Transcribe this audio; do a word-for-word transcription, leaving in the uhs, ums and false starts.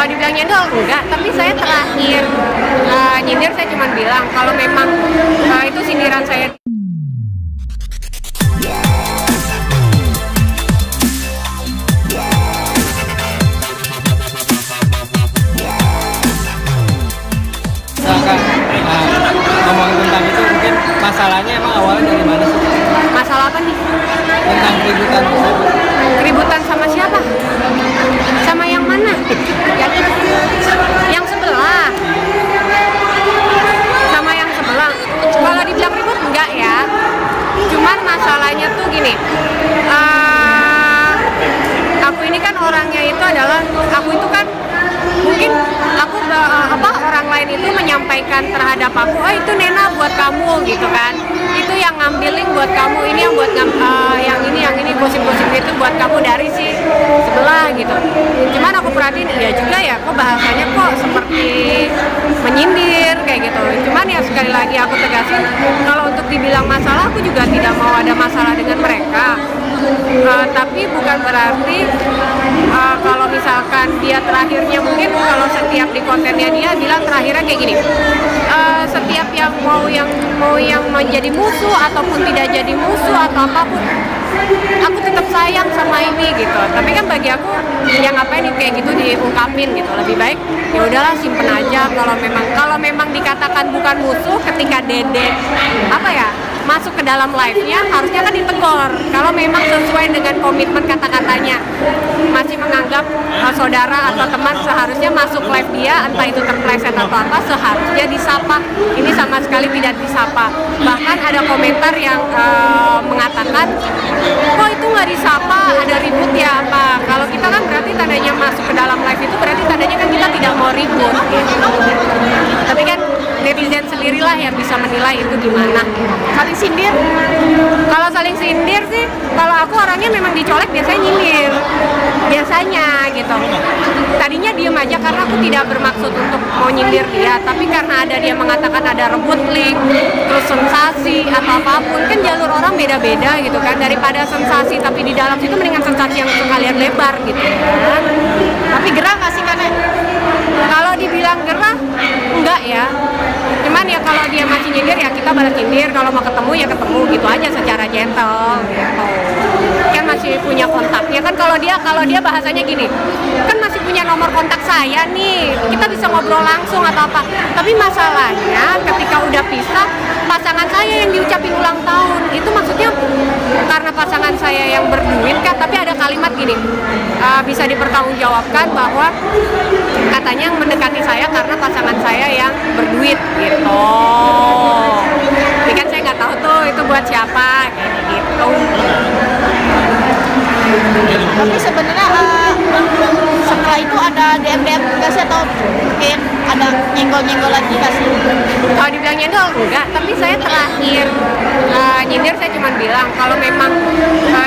Kalau dibilang nyendol enggak, tapi saya terakhir uh, nyindir saya cuma bilang kalau memang uh, itu sindiran saya. Misalkan nah, ngomongin tentang itu, mungkin masalahnya emang awalnya dari mana sih? Masalah apa nih? Tentang keributan tersebut. Keributan sama siapa? Sama yang mana? Yang yang sebelah. Sama yang sebelah. Kalau dibilang ribut enggak ya. Cuman masalahnya tuh gini. Uh, aku ini kan orangnya itu adalah aku itu kan mungkin aku uh, apa orang lain itu menyampaikan terhadap aku, oh itu Nena buat kamu gitu kan, itu yang ngambilin buat kamu, ini yang buat ngam, uh, yang ini yang ini gosip-gosip itu buat kamu dari si sebelah gitu. Cuman aku perhatiin iya juga ya, kok bahasanya kok seperti menyindir kayak gitu. Cuman ya sekali lagi aku tegasin, kalau untuk dibilang masalah aku juga tidak mau ada masalah dengan mereka. Uh, tapi bukan berarti uh, kalau misalkan dia terakhirnya mungkin kalau setiap di kontennya dia bilang terakhirnya kayak gini, uh, setiap yang mau yang mau yang menjadi musuh ataupun tidak jadi musuh atau apapun, aku tetap sayang sama ini gitu. Tapi kan bagi aku yang ngapain kayak gitu diungkapin gitu, lebih baik ya udahlah simpen aja. Kalau memang kalau memang dikatakan bukan musuh ketika Dede apa ya masuk ke dalam live-nya, harusnya kan ditegur. Kalau memang sesuai dengan komitmen kata-katanya, masih menganggap uh, saudara atau teman, seharusnya masuk live dia, entah itu terpleset atau apa, seharusnya disapa. Ini sama sekali tidak disapa. Bahkan ada komentar yang uh, mengatakan, kok itu nggak disapa, ada ribut ya apa? Kalau kita kan berarti tandanya masuk ke dalam live itu berarti tandanya kan kita tidak mau ribut. Gitu. Tapi kan netizen sendirilah yang bisa menilai itu gimana. Saling sindir? Kalau saling sindir sih, kalau aku orangnya memang dicolek biasanya nyindir. Biasanya gitu. Tadinya diem aja karena aku tidak bermaksud untuk mau nyindir dia, tapi karena ada dia mengatakan ada rebut link, terus sensasi atau apapun, kan jalur orang beda-beda gitu kan. Daripada sensasi tapi di dalam situ mendingan sensasi yang sekalian lebar gitu kan. Tapi gerah nggak sih karena kalau dibilang gerah enggak ya. Cuman ya kalau dia masih nyindir ya kita balas nyindir, kalau mau ketemu ya ketemu gitu aja secara gentle gitu. Kan masih punya kontaknya kan, kalau dia kalau dia bahasanya gini, kan masih punya nomor kontak saya nih, kita bisa ngobrol langsung atau apa. Tapi masalahnya ketika udah pisah, pasangan saya yang diucapin ulang tahun itu maksudnya karena pasangan saya yang berduit kan, tapi ada kalimat gini, uh, bisa dipertanggungjawabkan bahwa katanya yang mendekati saya karena pasangan saya yang berduit gitu. Tapi kan saya nggak tahu tuh itu buat siapa kayak gitu. Tapi sebenarnya uh, setelah itu ada D M D M nggak sih, atau mungkin ada nyenggol-nyenggol lagi nggak sih? Kalau dibilang nyendol enggak, tapi saya terakhir uh, nyindir saya cuma bilang kalau memang